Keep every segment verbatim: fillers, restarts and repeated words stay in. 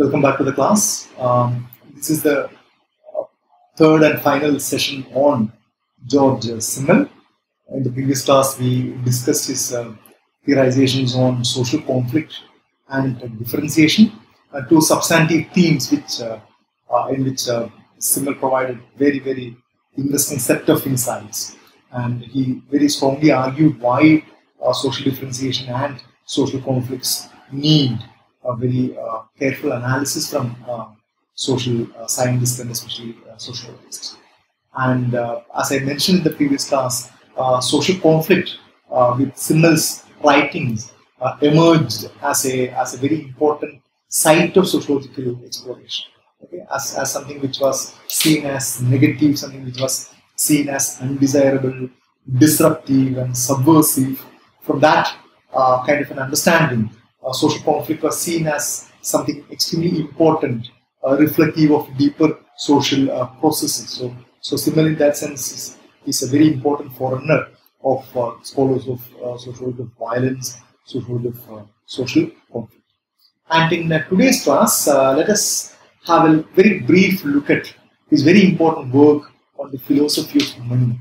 Welcome back to the class. Um, this is the uh, third and final session on George Simmel. In the previous class, we discussed his uh, theorizations on social conflict and differentiation, uh, two substantive themes which, uh, uh, in which uh, Simmel provided very, very interesting set of insights. And he very strongly argued why uh, social differentiation and social conflicts need a very uh, careful analysis from uh, social uh, scientists and especially uh, sociologists. And uh, as I mentioned in the previous class, uh, social conflict uh, with Simmel's writings uh, emerged as a as a very important site of sociological exploration. Okay, as as something which was seen as negative, something which was seen as undesirable, disruptive, and subversive. From that uh, kind of an understanding, Uh, social conflict was seen as something extremely important, uh, reflective of deeper social uh, processes. So, so Simmel in that sense is, is a very important forerunner of uh, scholars of uh, sociology of violence, sociology of uh, social conflict. And in uh, today's class, uh, let us have a very brief look at his very important work on the philosophy of money.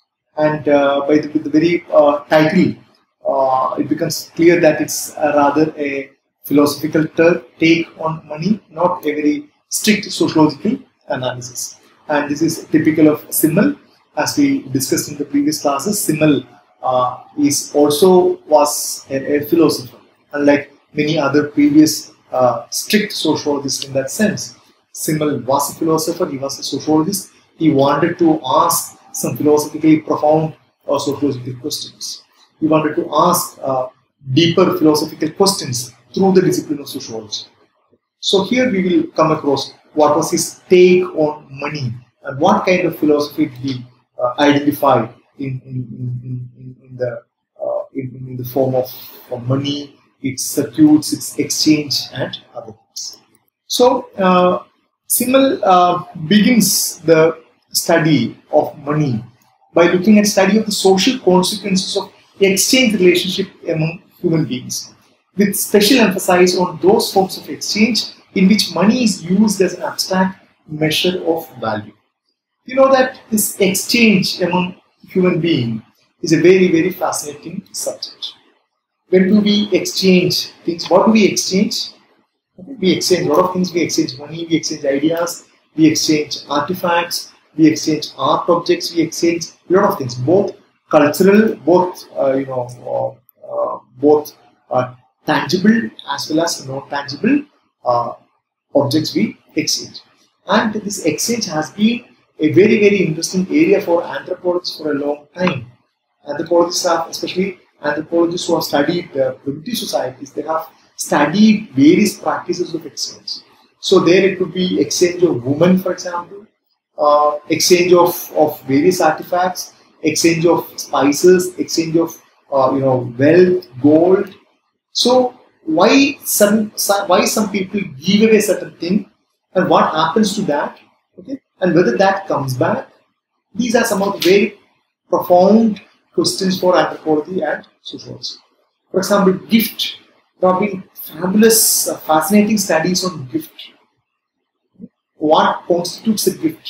And uh, by the, with the very uh, title, Uh, it becomes clear that it's uh, rather a philosophical take on money, not a very strict sociological analysis. And this is typical of Simmel, as we discussed in the previous classes. Simmel uh, is also was a, a philosopher, unlike many other previous uh, strict sociologists in that sense. Simmel was a philosopher, he was a sociologist. He wanted to ask some philosophically profound or sociological questions. He wanted to ask uh, deeper philosophical questions through the discipline of sociology. So here we will come across what was his take on money and what kind of philosophy did he uh, identify in, in, in, in, in, the, uh, in, in the form of, of money, its circuits, its exchange, and other things. So uh, Simmel uh, begins the study of money by looking at study of the social consequences of exchange relationship among human beings, with special emphasis on those forms of exchange in which money is used as an abstract measure of value. You know that this exchange among human beings is a very, very fascinating subject. When do we exchange things? What do we exchange? We exchange a lot of things. We exchange money, we exchange ideas, we exchange artifacts, we exchange art objects, we exchange a lot of things, both cultural, both uh, you know, uh, uh, both uh, tangible as well as non-tangible uh, objects we exchange. And this exchange has been a very, very interesting area for anthropologists for a long time. Anthropologists have, especially anthropologists who have studied uh, primitive societies, they have studied various practices of exchange. So there it could be exchange of women, for example, uh, exchange of, of various artifacts, exchange of spices, exchange of uh, you know, wealth, gold. So why some, some why some people give away certain thing, and what happens to that? Okay, and whether that comes back. These are some of the very profound questions for anthropology and sociology. For example, gift. There have been fabulous, uh, fascinating studies on gift. What constitutes a gift?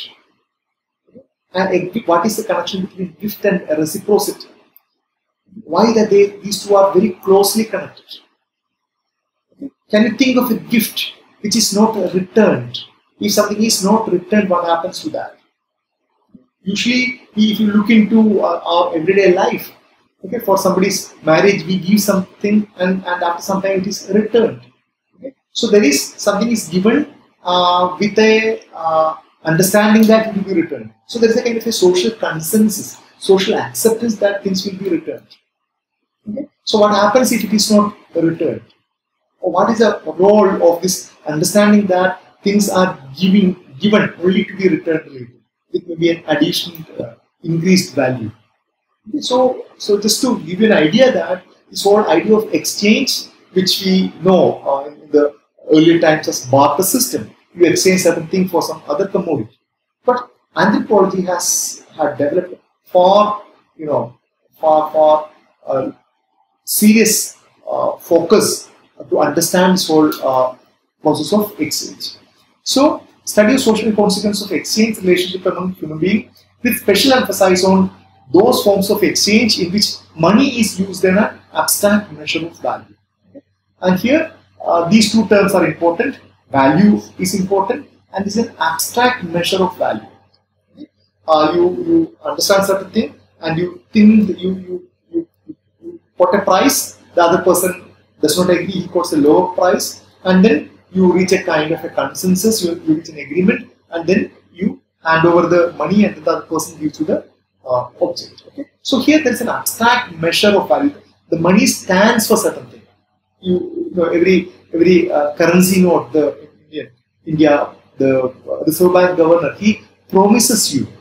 And what is the connection between gift and reciprocity? Why that they these two are very closely connected? Okay. Can you think of a gift which is not returned? If something is not returned, what happens to that? Usually, if you look into our, our everyday life, okay, for somebody's marriage, we give something, and, and after some time it is returned. Okay. So there is something is given uh, with a uh, understanding that it will be returned. So there is a kind of a social consensus, social acceptance that things will be returned. Okay? So what happens if it is not returned? Or what is the role of this understanding that things are giving, given only to be returned later, with maybe an additional uh, increased value? Okay? So, so just to give you an idea that this whole idea of exchange, which we know uh, in the earlier times as barter system, you exchange certain thing for some other commodity. But anthropology has had developed far, you know, far, far uh, serious uh, focus to understand this whole uh, process of exchange. So, study of social consequences of exchange relationship among human beings with special emphasis on those forms of exchange in which money is used in an abstract measure of value. Okay? And here, uh, these two terms are important. Value is important, and is an abstract measure of value. Okay? Uh, you you understand certain thing, and you think that you you you, you put a price. The other person does not agree. He quotes a lower price, and then you reach a kind of a consensus. You, you reach an agreement, and then you hand over the money, and the other person gives you the uh, object. Okay. So here there is an abstract measure of value. The money stands for certain thing. You, you know every every uh, currency note, the Indian India, the uh, Reserve Bank governor, he promises you.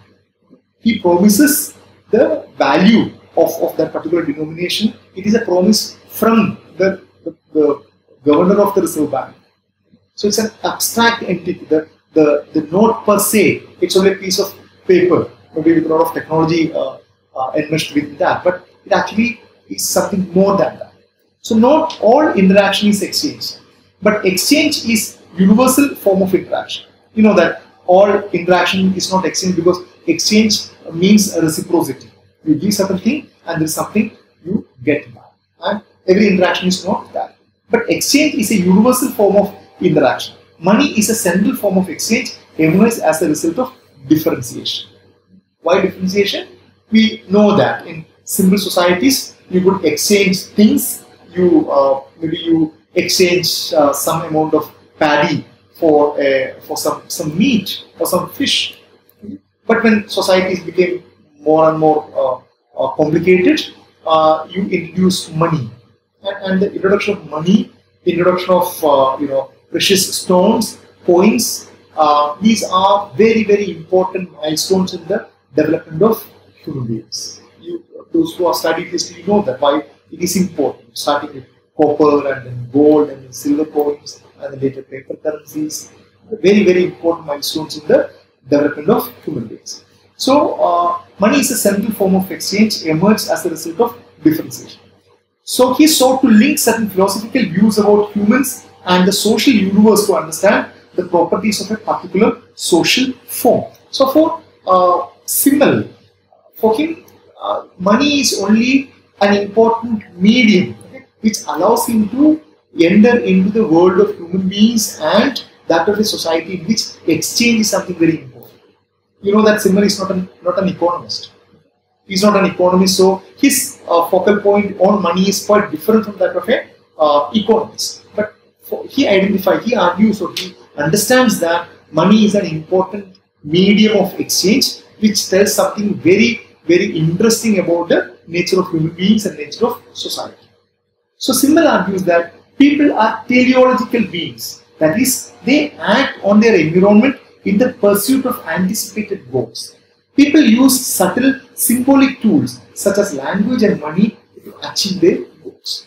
He promises the value of, of that particular denomination. It is a promise from the, the, the governor of the Reserve Bank. So it's an abstract entity. The, the, the note per se, it's only a piece of paper, maybe with a lot of technology uh, uh, enmeshed with that, but it actually is something more than that. So not all interaction is exchange, but exchange is universal form of interaction. You know that all interaction is not exchange because exchange means a reciprocity. You give certain thing and there is something you get back. And every interaction is not that. But exchange is a universal form of interaction. Money is a central form of exchange emerges as a result of differentiation. Why differentiation? We know that in simple societies you could exchange things. You uh, maybe you exchange uh, some amount of paddy for a, for some some meat or some fish. But when societies became more and more uh, uh, complicated, uh, you introduce money, and, and the introduction of money, introduction of uh, you know precious stones, coins. Uh, these are very very important milestones in the development of human beings. You, those who are studied history know that why it is important. Starting with copper and then gold and then silver coins and then later paper currencies. Very very important milestones in the development of human beings. So, uh, money is a central form of exchange emerged as a result of differentiation. So, he sought to link certain philosophical views about humans and the social universe to understand the properties of a particular social form. So, for uh, Simmel, for him, uh, money is only an important medium, okay, which allows him to enter into the world of human beings and that of a society in which exchange is something very important. You know that Simmel is not an, not an economist. He is not an economist, so his uh, focal point on money is quite different from that of a uh, economist. But for, he identifies, he argues, or he understands that money is an important medium of exchange, which tells something very, very interesting about the nature of human beings and nature of society. So Simmel argues that people are teleological beings. That is, they act on their environment in the pursuit of anticipated goals. People use subtle symbolic tools such as language and money to achieve their goals.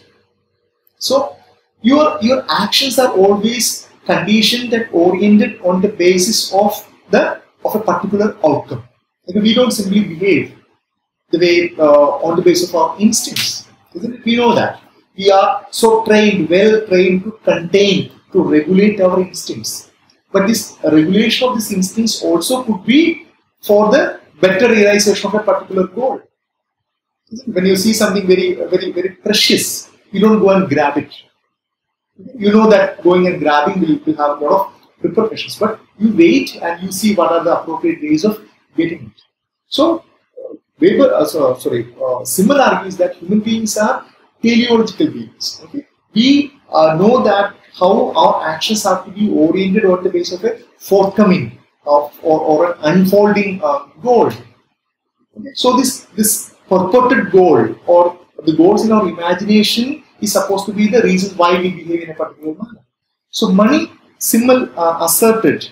So, your, your actions are always conditioned and oriented on the basis of the of a particular outcome. Like we don't simply behave the way uh, on the basis of our instincts, isn't it? We know that. We are so trained, well trained to contain, to regulate our instincts. But this regulation of these instincts also could be for the better realization of a particular goal. When you see something very, very, very precious, you don't go and grab it. You know that going and grabbing will, will have a lot of repercussions, but you wait and you see what are the appropriate ways of getting it. So, uh, Weber, uh, so, sorry, uh, Simmel argues that human beings are teleological beings. Okay? We uh, know that how our actions have to be oriented on the basis of a forthcoming of, or, or an unfolding uh, goal. Okay? So this, this purported goal or the goals in our imagination is supposed to be the reason why we behave in a particular manner. So money, Simmel uh, asserted,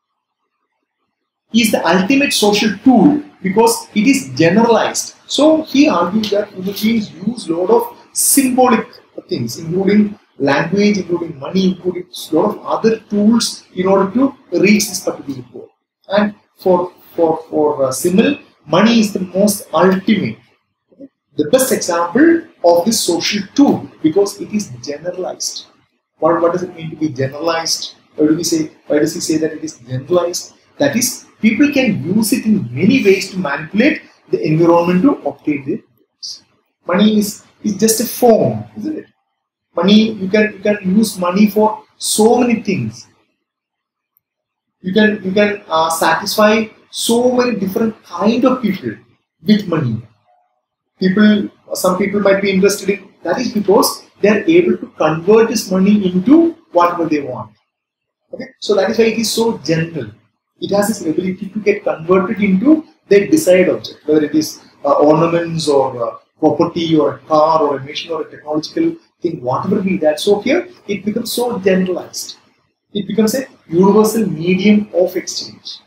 is the ultimate social tool because it is generalized. So he argues that human beings use a lot of symbolic things, including language, including money, including a lot of other tools in order to reach this particular goal. And for, for, for uh, Simmel, money is the most ultimate, okay, the best example of this social tool because it is generalized. What, what does it mean to be generalized? Why do we say? Why does he say that it is generalized? That is, people can use it in many ways to manipulate the environment to obtain their goods. Money is, is just a form, isn't it? Money, you can you can use money for so many things. You can you can uh, satisfy so many different kind of people with money. People, some people might be interested in that is because they are able to convert this money into whatever they want. Okay, so that is why it is so general. It has this ability to get converted into their desired object, whether it is uh, ornaments or uh, property or a car or a machine or a technological thing, whatever be that. So here it becomes so generalized. It becomes a universal medium of exchange.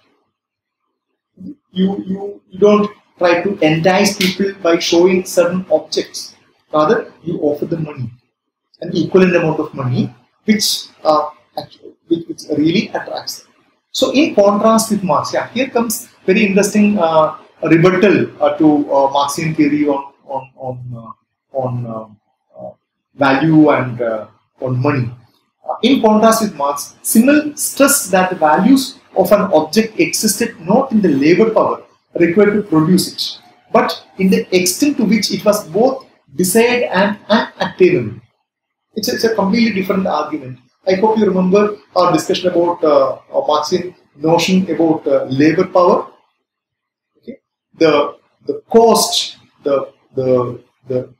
You, you, you don't try to entice people by showing certain objects. Rather, you offer them money, an equivalent amount of money, which, uh, actually, which, which really attracts them. So, in contrast with Marx, yeah, here comes very interesting uh, rebuttal uh, to uh, Marxian theory on on on uh, on uh, uh, value and uh, on money. Uh, in contrast with Marx, Simmel stressed that the values of an object existed not in the labor power required to produce it, but in the extent to which it was both desired and unattainable. It's a, it's a completely different argument. I hope you remember our discussion about uh, a Marxian notion about uh, labor power. Okay, the the cost, the the the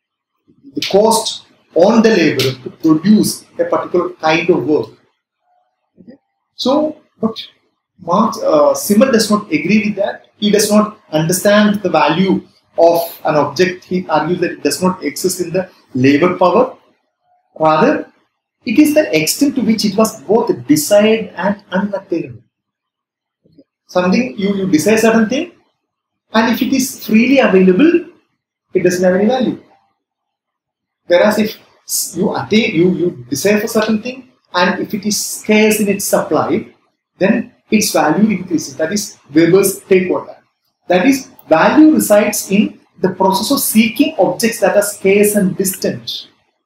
the cost on the laborer to produce a particular kind of work. Okay, so but Marx, uh, Simmel does not agree with that. He does not understand the value of an object. He argues that it does not exist in the labor power. Rather, it is the extent to which it was both desired and unattainable. Okay. Something, you, you desire certain thing, and if it is freely available, it doesn't have any value. Whereas if you attain, you, you desire for certain thing, and if it is scarce in its supply, then its value increases. That is Weber's take on that. That is, value resides in the process of seeking objects that are scarce and distant.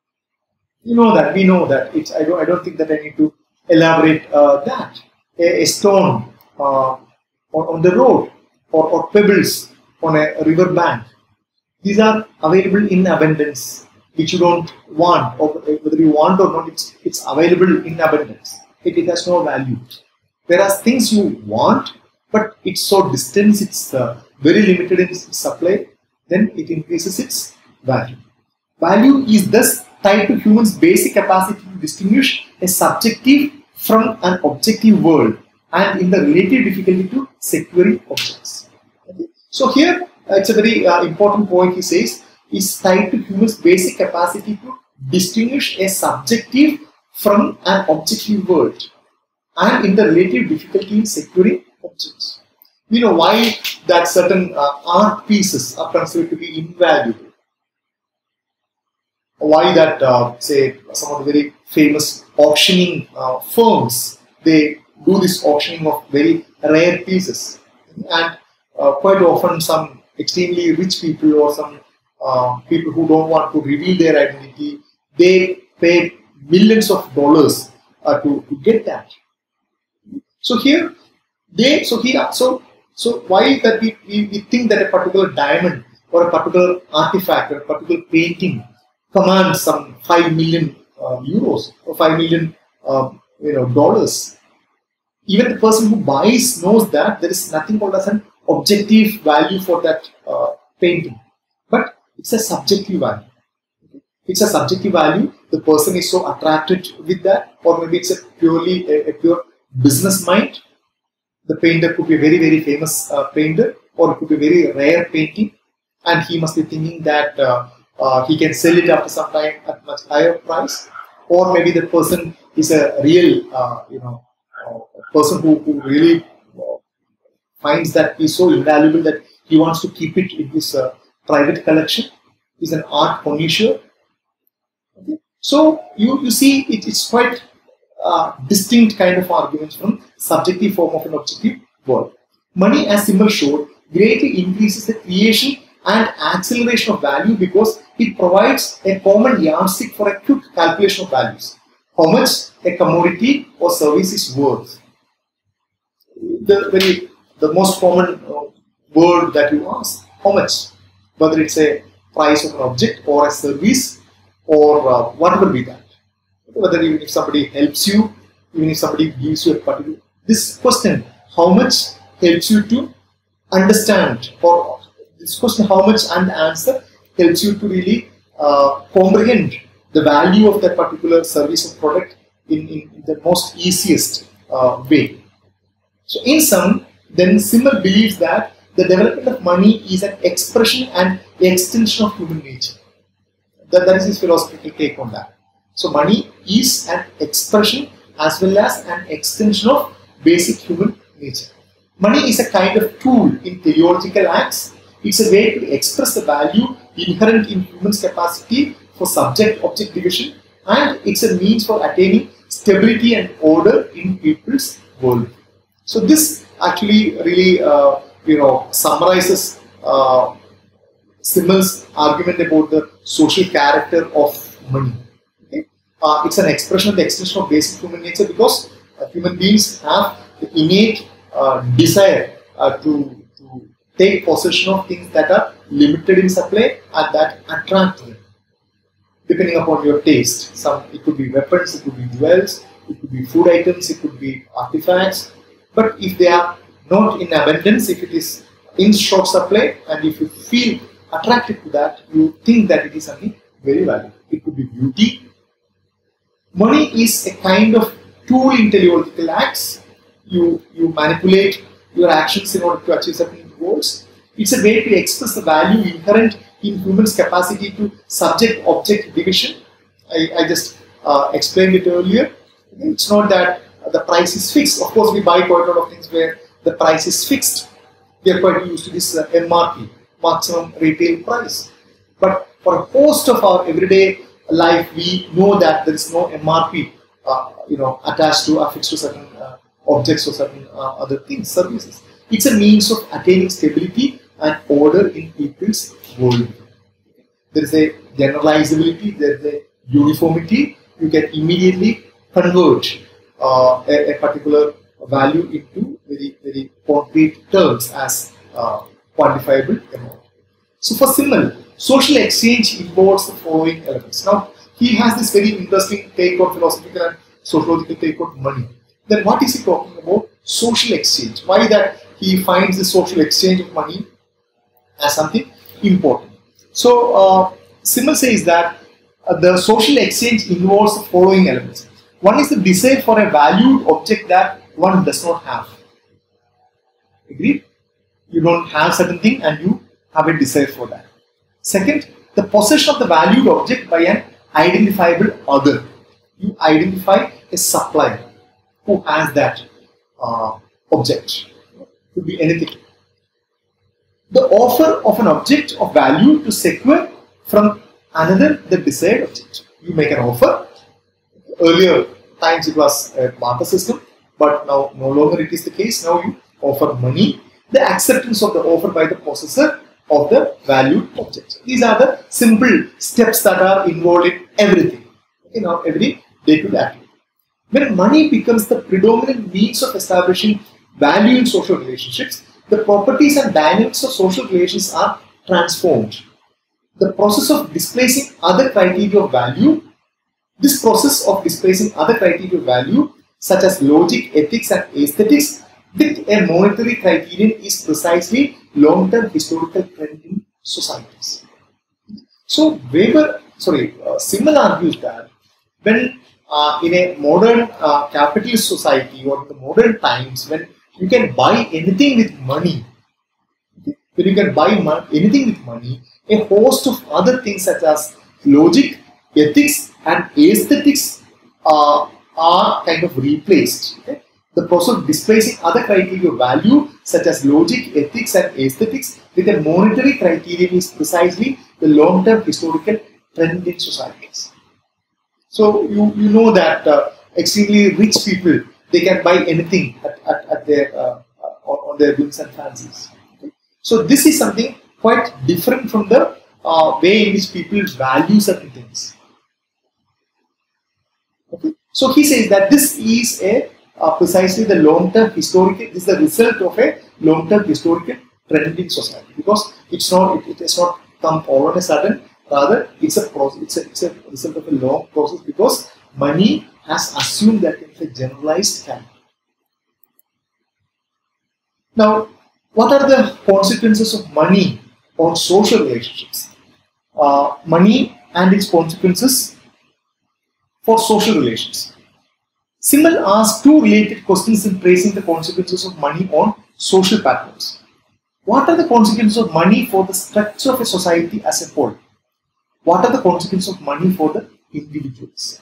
You know that, we know that. It's, I, don't, I don't think that I need to elaborate uh, that. A, a stone uh, on, on the road or, or pebbles on a river bank. These are available in abundance, which you don't want, or whether you want or not, it's, it's available in abundance. It, it has no value. Whereas things you want, but it's so distant, it's uh, very limited in its supply, then it increases its value. Value is thus tied to humans' basic capacity to distinguish a subjective from an objective world and in the relative difficulty to securing objects. Okay. So here, uh, it's a very uh, important point he says, is tied to humans' basic capacity to distinguish a subjective from an objective world and in the relative difficulty in securing objects. We know why that certain uh, art pieces are considered to be invaluable. Why that, uh, say, some of the very famous auctioning uh, firms, they do this auctioning of very rare pieces. And uh, quite often some extremely rich people or some uh, people who don't want to reveal their identity, they pay millions of dollars uh, to, to get that. So here, they, so here, so, so why that we, we, we think that a particular diamond or a particular artifact or a particular painting commands some five million uh, euros or five million uh, you know, dollars. Even the person who buys knows that there is nothing called as an objective value for that uh, painting. But it's a subjective value. It's a subjective value. The person is so attracted with that, or maybe it's a purely a, a pure business mind. The painter could be a very, very famous uh, painter, or it could be a very rare painting, and he must be thinking that uh, uh, he can sell it after some time at much higher price. Or maybe the person is a real, uh, you know, uh, person who, who really uh, finds that piece so invaluable that he wants to keep it in his uh, private collection. He's an art connoisseur. Okay. So you, you see, it, it's quite uh, distinct kind of arguments from subjective form of an objective world. Money, as Simmel showed, greatly increases the creation and acceleration of value because it provides a common yardstick for a quick calculation of values. how much a commodity or service is worth. The very the most common uh, word that you ask, how much, whether it's a price of an object or a service or uh, whatever be that. Whether even if somebody helps you, even if somebody gives you a particular, this question, how much, helps you to understand, or this question, how much, and answer helps you to really uh, comprehend the value of that particular service or product in, in, in the most easiest uh, way. So in sum, then Simmel believes that the development of money is an expression and extension of human nature. That, that is his philosophical take on that. So money is an expression as well as an extension of basic human nature. Money is a kind of tool in teleological acts. It's a way to express the value inherent in human's capacity for subject-object division, and it's a means for attaining stability and order in people's world. So this actually really uh, you know summarizes uh, Simmel's argument about the social character of money. Okay? Uh, it's an expression of the extension of basic human nature, because uh, human beings have the innate uh, desire uh, to, to take possession of things that are limited in supply and that attract them, depending upon your taste. Some, it could be weapons, it could be jewels, it could be food items, it could be artifacts. But if they are not in abundance, if it is in short supply, and if you feel attracted to that, you think that it is something very valuable. It could be beauty. Money is a kind of tool in teleological acts. You, you manipulate your actions in order to achieve certain goals. It's a way to express the value inherent in humans' capacity to subject-object division. I, I just uh, explained it earlier. It's not that the price is fixed. Of course, we buy quite a lot of things where the price is fixed. We are quite used to this uh, M R P, maximum retail price. But for a host of our everyday life, we know that there is no M R P, uh, you know, attached to, affixed to certain uh, objects or certain uh, other things, services. It's a means of attaining stability and order in people's world. There is a generalizability, there is a uniformity. You can immediately convert uh, a, a particular value into very, very concrete terms as uh, quantifiable amount. So for Simmel, social exchange involves the following elements. Now, he has this very interesting take on philosophical and sociological take on money. Then what is he talking about? Social exchange. Why that he finds the social exchange of money as something important? So, uh, Simmel says that uh, the social exchange involves the following elements. One is the desire for a valued object that one does not have. Agreed? You don't have certain thing and you have a desire for that. Second, the possession of the valued object by an identifiable other. You identify a supplier who has that uh, object. It could be anything. The offer of an object of value to secure from another the desired object. You make an offer. Earlier times it was a barter system, but now no longer it is the case. Now you offer money, the acceptance of the offer by the possessor of the valued object. These are the simple steps that are involved in everything, in our every day-to-day activity. When money becomes the predominant means of establishing value in social relationships, the properties and dynamics of social relations are transformed. The process of displacing other criteria of value, this process of displacing other criteria of value, such as logic, ethics, and aesthetics, with a monetary criterion, is precisely long-term historical trend in societies. So Weber, sorry, uh, Simmel argues that when uh, in a modern uh, capitalist society or in the modern times, when you can buy anything with money, when you can buy anything with money, a host of other things such as logic, ethics, and aesthetics uh, are kind of replaced. Okay? The process of displacing other criteria of value such as logic, ethics, and aesthetics with a monetary criterion is precisely the long-term historical trend in societies. So you, you know that uh, extremely rich people, they can buy anything at, at, at their, uh, on, on their whims and fancies. Okay? So this is something quite different from the uh, way in which people value certain things. Okay? So he says that this is a uh, precisely the long-term historical, is the result of a long-term historical trend in society, because it's not, it, it has not come all on a sudden. Rather, it's a process, it's a, it's a result of a long process, because money has assumed that it's a generalized character. Now, what are the consequences of money on social relationships? Uh, money and its consequences for social relations. Simmel asks two related questions in tracing the consequences of money on social patterns. What are the consequences of money for the structure of a society as a whole? What are the consequences of money for the individuals?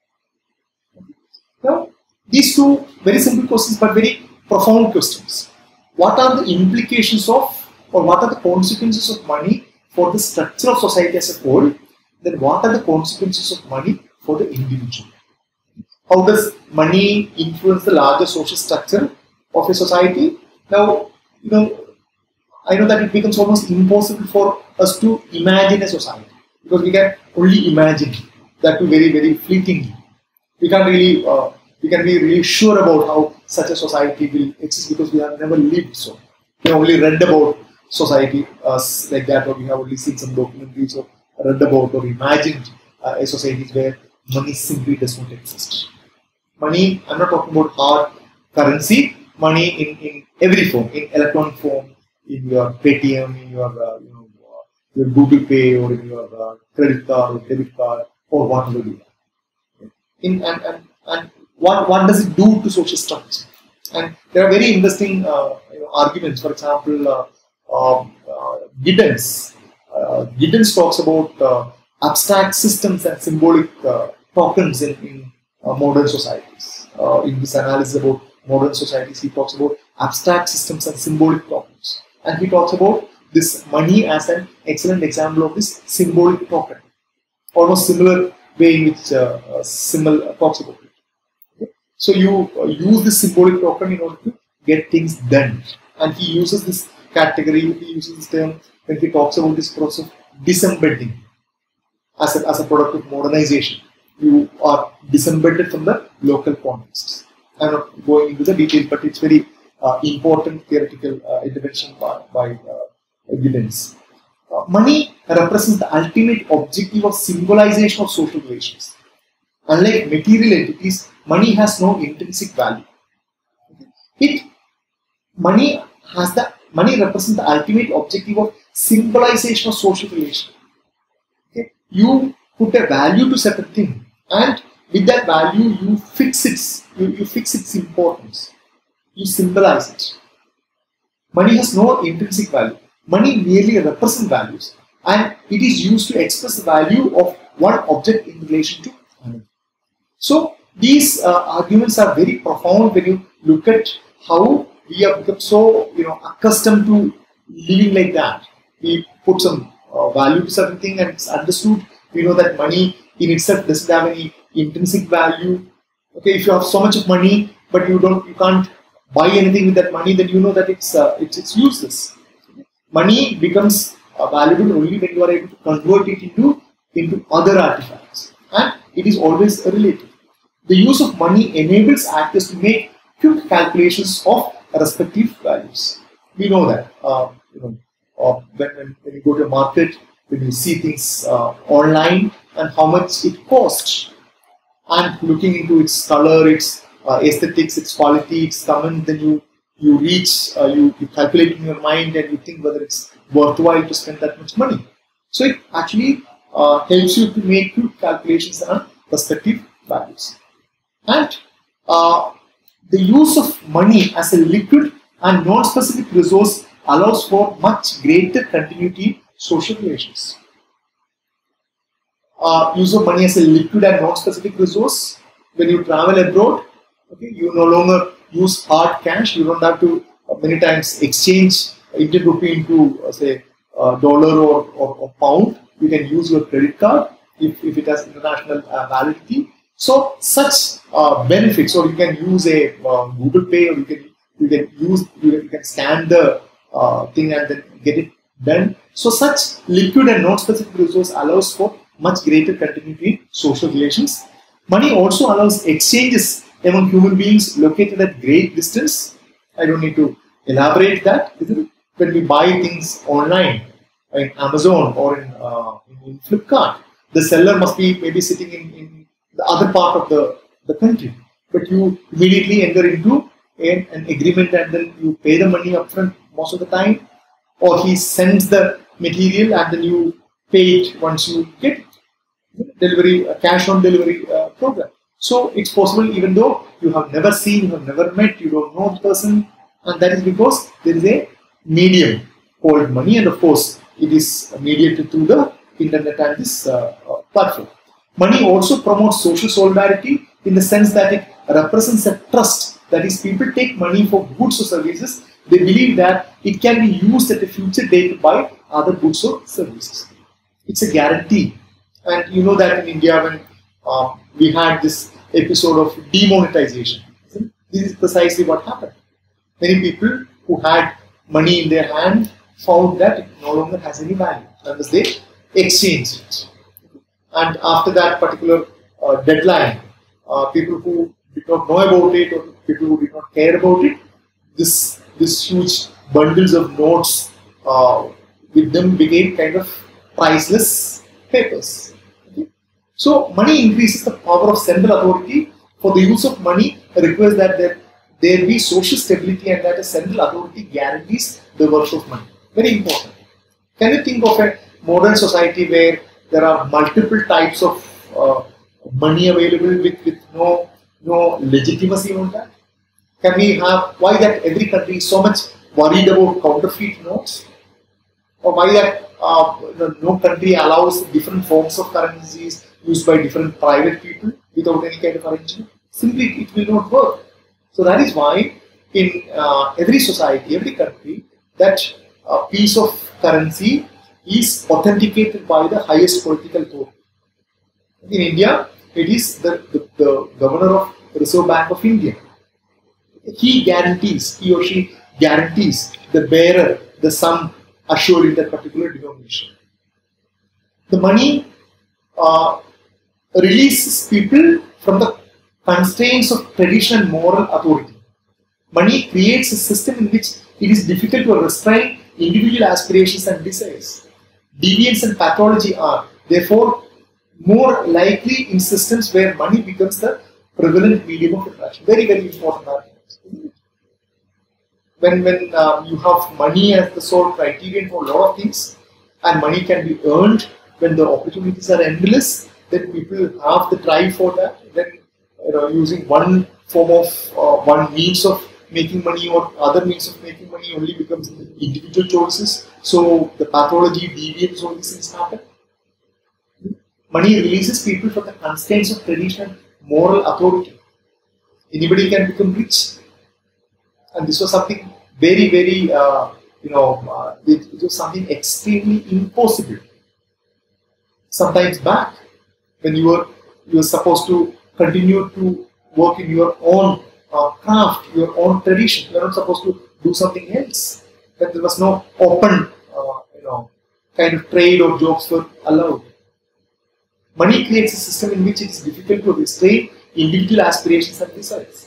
Now, these two very simple questions but very profound questions. What are the implications of, or what are the consequences of money for the structure of society as a whole? Then what are the consequences of money for the individual? How does money influence the larger social structure of a society? Now, you know, I know that it becomes almost impossible for us to imagine a society, because we can only imagine that too very, very fleetingly. We can't really, uh, we can be really sure about how such a society will exist, because we have never lived so. We have only read about society uh, like that, or we have only seen some documentaries or read about or imagined uh, a society where money simply does not exist. Money, I'm not talking about hard currency, money in, in every form, in electronic form, in your Paytm, in your, uh, you know, uh, your Google Pay, or in your uh, credit card or debit card, or whatever you have. In, and, and, and what, what does it do to social structure? And there are very interesting uh, you know, arguments. For example, uh, uh, uh, Giddens. Uh, Giddens talks about uh, abstract systems and symbolic uh, tokens in, in uh, modern societies. Uh, in this analysis about modern societies, he talks about abstract systems and symbolic tokens. And he talks about this money as an excellent example of this symbolic token. Almost similar way in which uh, uh, Simmel uh, talks about it. Okay? So you uh, use this symbolic token in order to get things done. And he uses this category, he uses this term when he talks about this process of disembedding as a, as a product of modernization. You are disembedded from the local context. I'm not going into the details, but it's very uh, important theoretical uh, intervention by, by uh, Giddens. Uh, money represents the ultimate objective of symbolization of social relations. Unlike material entities, money has no intrinsic value. It money has the money represents the ultimate objective of symbolization of social relation. Okay? You put a value to certain thing, and with that value you fix its you, you fix its importance. You symbolize it. Money has no intrinsic value. Money merely represents values, and it is used to express the value of one object in relation to another. So these uh, arguments are very profound when you look at how we have become so you know accustomed to living like that. We put some uh, value to certain thing, and it's understood. We know that money in itself doesn't have any intrinsic value. Okay, if you have so much of money, but you don't, you can't buy anything with that money, then you know that it's uh, it's, it's useless. Money becomes uh, valuable only when you are able to convert it into into other artifacts, and it is always related. The use of money enables actors to make quick calculations of respective values. We know that uh, you know uh, when, when when you go to a market, when you see things uh, online and how much it costs, and looking into its color, its uh, aesthetics, its quality, its comment, then you you reach, uh, you, you calculate in your mind and you think whether it's worthwhile to spend that much money. So it actually uh, helps you to make quick calculations on respective values. And uh, the use of money as a liquid and non-specific resource allows for much greater continuity in social relations. Uh, use of money as a liquid and non-specific resource. When you travel abroad, okay, you no longer use hard cash. You don't have to uh, many times exchange Indian rupee into uh, say uh, dollar or, or, or pound. You can use your credit card if, if it has international uh, validity. So such uh, benefits, or you can use a uh, Google Pay, or you can you can use you can, you can scan the uh, thing and then get it done. So such liquid and non-specific resource allows for much greater continuity in social relations. Money also allows exchanges among human beings located at great distance. I don't need to elaborate that. When we buy things online, in Amazon or in, uh, in Flipkart, the seller must be maybe sitting in, in the other part of the, the country. But you immediately enter into a, an agreement and then you pay the money upfront most of the time, or he sends the material and then you pay it once you get it. Delivery, a cash on delivery uh, program. So it's possible even though you have never seen, you have never met, you don't know the person, and that is because there is a medium called money, and of course it is mediated through the internet and this uh, uh, platform. Money also promotes social solidarity in the sense that it represents a trust. That is, people take money for goods or services. They believe that it can be used at a future date to buy other goods or services. It's a guarantee. And you know that in India, when uh, we had this episode of demonetization, this is precisely what happened. Many people who had money in their hand found that it no longer has any value, and thus they exchanged it. And after that particular uh, deadline, uh, people who did not know about it or people who did not care about it, this this huge bundles of notes uh, with them became kind of priceless papers. So money increases the power of central authority. For the use of money requires that there, there be social stability and that a central authority guarantees the worth of money. Very important. Can you think of a modern society where there are multiple types of uh, money available with, with no, no legitimacy on that? Can we have, why that every country is so much worried about counterfeit notes? Or why that uh, no country allows different forms of currencies used by different private people without any kind of arrangement? Simply it will not work. So that is why in uh, every society, every country, that uh, piece of currency is authenticated by the highest political authority. In India, it is the, the, the governor of the Reserve Bank of India. He guarantees, he or she guarantees the bearer the sum assured in that particular denomination. The money uh, releases people from the constraints of tradition and moral authority. Money creates a system in which it is difficult to restrain individual aspirations and desires. Deviance and pathology are, therefore, more likely in systems where money becomes the prevalent medium of interaction. Very, very important argument. When, when um, you have money as the sole criterion for a lot of things, and money can be earned when the opportunities are endless, then people have the drive for that. Then you know, using one form of, uh, one means of making money or other means of making money only becomes individual choices. So the pathology, deviance, all these things happen. Money releases people from the constraints of tradition and moral authority. Anybody can become rich. And this was something very, very, uh, you know, uh, it, it was something extremely impossible. Sometimes back, when you were you were supposed to continue to work in your own uh, craft, your own tradition, you were not supposed to do something else. That there was no open, uh, you know, kind of trade or jobs were allowed. Money creates a system in which it is difficult to restrain individual aspirations and desires.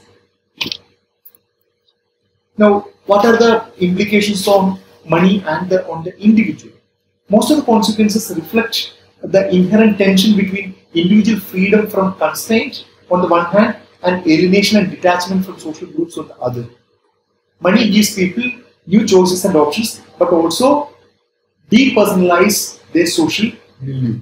Now, what are the implications on money and the, on the individual? Most of the consequences reflect the inherent tension between individual freedom from constraint on the one hand and alienation and detachment from social groups on the other. Money gives people new choices and options, but also depersonalize their social milieu.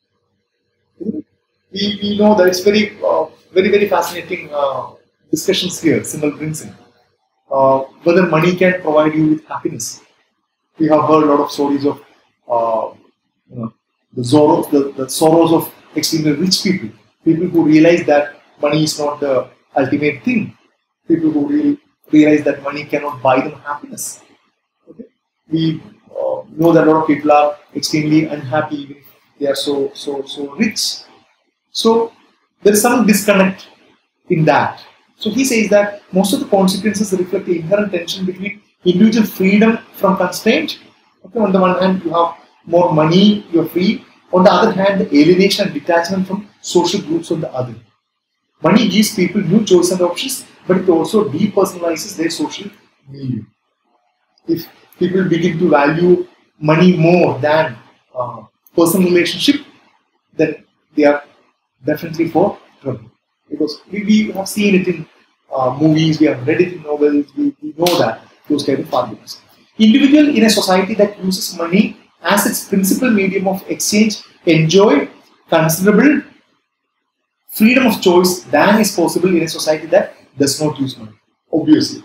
We, we know that it's very, uh, very, very fascinating uh, discussions here, Simal brings in. Uh, whether money can provide you with happiness. We have heard a lot of stories of uh, you know, the, sorrows, the, the sorrows of extremely rich people. People who realize that money is not the ultimate thing. People who really realize that money cannot buy them happiness. Okay? We uh, know that a lot of people are extremely unhappy even if they are so, so, so rich. So there is some disconnect in that. So he says that most of the consequences reflect the inherent tension between individual freedom from constraint. Okay, on the one hand, you have more money, you are free. On the other hand, the alienation and detachment from social groups on the other. Money gives people new choices and options, but it also depersonalizes their social milieu. If people begin to value money more than uh, personal relationship, then they are definitely for trouble. Because we, we have seen it in uh, movies, we have read it in novels, we, we know that those kind of arguments. Individual in a society that uses money as its principal medium of exchange enjoy considerable freedom of choice than is possible in a society that does not use money. Obviously,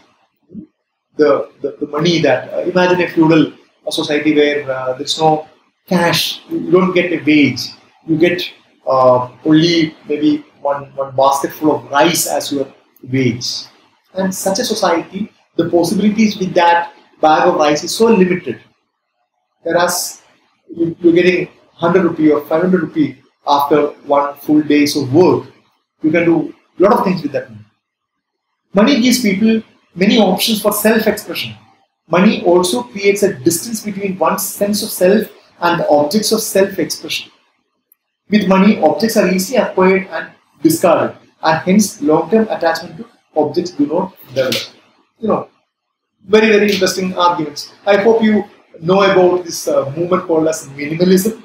the the, the money that uh, imagine a feudal a society where uh, there is no cash, you, you don't get a wage, you get uh, only maybe one one basket full of rice as your wage. And such a society, the possibilities with that bag of rice is so limited. Whereas you, you're getting one hundred rupee or five hundred rupee after one full days of work, you can do a lot of things with that money. Money gives people many options for self-expression. Money also creates a distance between one's sense of self and the objects of self-expression. With money, objects are easily acquired and discarded, and hence long-term attachment to objects do not develop. You know, very, very interesting arguments. I hope you know about this uh, movement called as minimalism.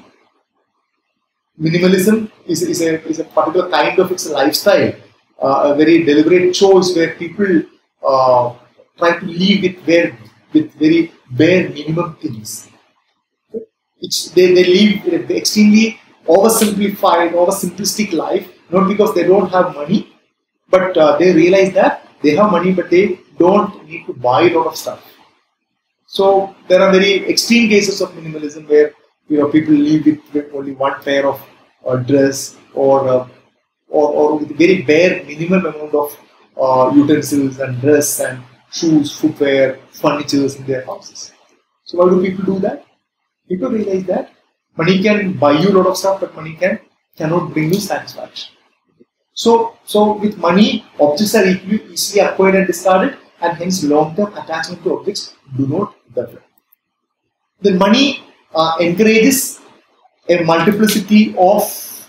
Minimalism is, is, a, is a particular kind of its lifestyle, uh, a very deliberate choice where people uh, try to live with, very, with very bare minimum things. It's, they, they live an extremely oversimplified, oversimplistic life, not because they don't have money, but uh, they realize that they have money but they don't need to buy a lot of stuff. So there are very extreme cases of minimalism where you know people live with, with only one pair of uh, dress or, uh, or or with very bare minimum amount of uh, utensils and dress and shoes, footwear, furnitures in their houses. So why do people do that? People realize that money can buy you a lot of stuff, but money can cannot bring you satisfaction. So so with money, objects are easily acquired and discarded, and hence long-term attachment to objects do not develop. Then money uh, encourages a multiplicity of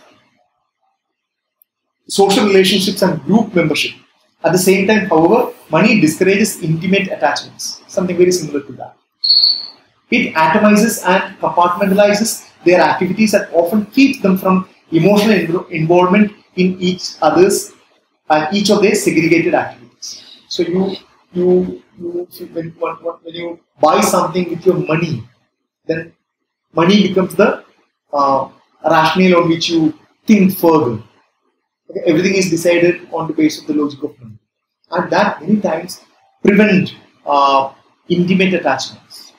social relationships and group membership. At the same time, however, money discourages intimate attachments, something very similar to that. It atomizes and compartmentalizes their activities and often keeps them from emotional involvement in each other's and each of their segregated activities. So you you, you when, when you buy something with your money, then money becomes the uh, rationale on which you think further. Okay? Everything is decided on the basis of the logic of money, and that many times prevent uh, intimate attachments.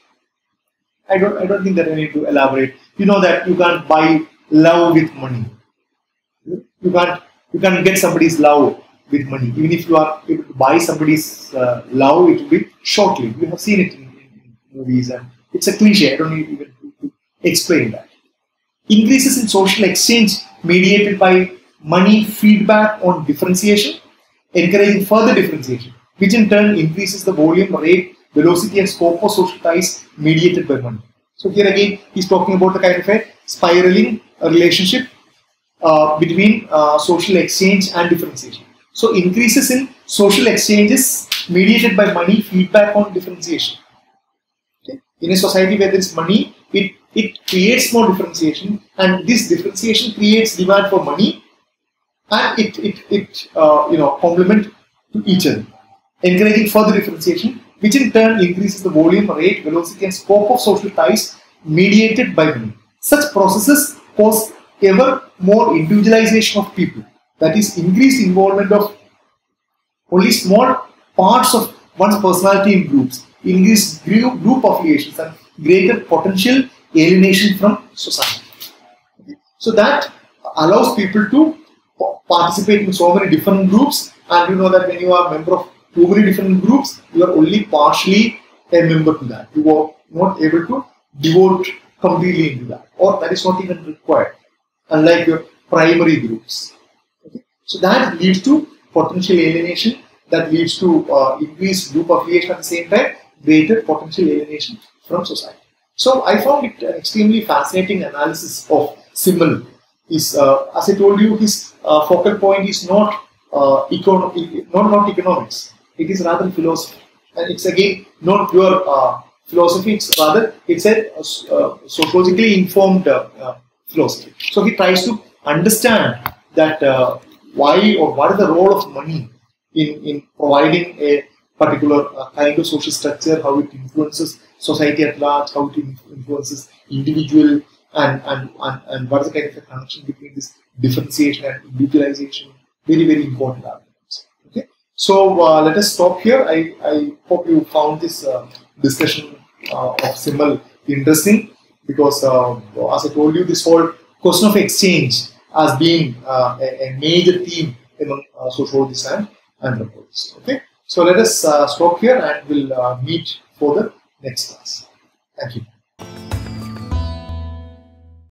I don't I don't think that I need to elaborate. You know that you can't buy love with money. You can't you can't get somebody's love with money. Even if you are able to buy somebody's uh, love, it will be shortly. We have seen it in, in movies, and it's a cliche. I don't need even to, to explain that. Increases in social exchange mediated by money feedback on differentiation, encouraging further differentiation, which in turn increases the volume, rate, velocity, and scope of social ties mediated by money. So here again, he's talking about the kind of a spiraling relationship uh, between uh, social exchange and differentiation. So increases in social exchanges mediated by money feedback on differentiation. Okay? In a society where there is money, it, it creates more differentiation, and this differentiation creates demand for money, and it, it, it uh, you know, complement to each other, encouraging further differentiation, which in turn increases the volume, rate, velocity, and scope of social ties mediated by money. Such processes cause ever more individualization of people, that is, increased involvement of only small parts of one's personality in groups, increased group, group affiliations, and greater potential alienation from society. Okay. So that allows people to participate in so many different groups, and you know that when you are a member of too many different groups, you are only partially a member to that. You are not able to devote completely into that, or that is not even required, unlike your primary groups. Okay? So that leads to potential alienation, that leads to uh, increased group affiliation, at the same time greater potential alienation from society. So I found it an extremely fascinating analysis of Simmel. Is, uh, as I told you, his uh, focal point is not uh, econ not, not economics. It is rather philosophy. And it's again not pure uh, philosophy, it's rather, it's a uh, sociologically informed uh, uh, philosophy. So he tries to understand that uh, why or what is the role of money in, in providing a particular uh, kind of social structure, how it influences society at large, how it influences individual, and, and, and, and what is the kind of a connection between this differentiation and individualization. Very, very important arguments. Okay. So uh, let us stop here. I, I hope you found this uh, discussion uh, of Simmel interesting, because uh, as I told you, this whole question of exchange as being uh, a, a major theme among uh, sociologists and anthropologists. Okay. So let us uh, stop here and we'll uh, meet for the next class. Thank you.